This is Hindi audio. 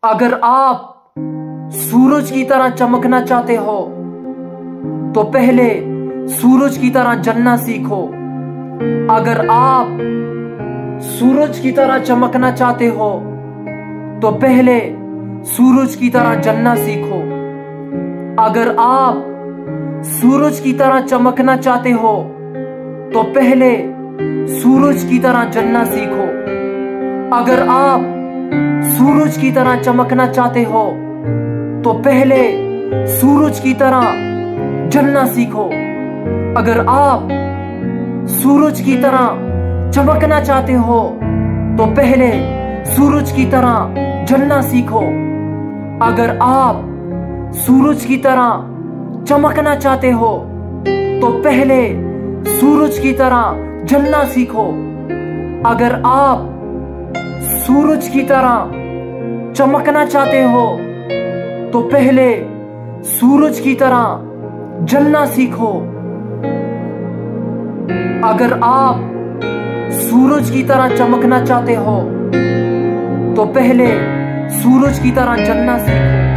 अगर आप सूरज की तरह चमकना चाहते हो तो पहले सूरज की तरह जलना सीखो। अगर आप सूरज की तरह चमकना चाहते हो तो पहले सूरज की तरह जलना सीखो। अगर आप सूरज की तरह चमकना चाहते हो तो पहले सूरज की तरह जलना सीखो। अगर आप सूरज की तरह चमकना चाहते हो तो पहले सूरज की तरह जलना सीखो। अगर आप सूरज की तरह चमकना चाहते हो तो पहले सूरज की तरह जलना सीखो। अगर आप सूरज की तरह चमकना चाहते हो तो पहले सूरज की तरह जलना सीखो। अगर आप सूरज की तरह चमकना चाहते हो तो पहले सूरज की तरह जलना सीखो। अगर आप सूरज की तरह चमकना चाहते हो तो पहले सूरज की तरह जलना सीखो।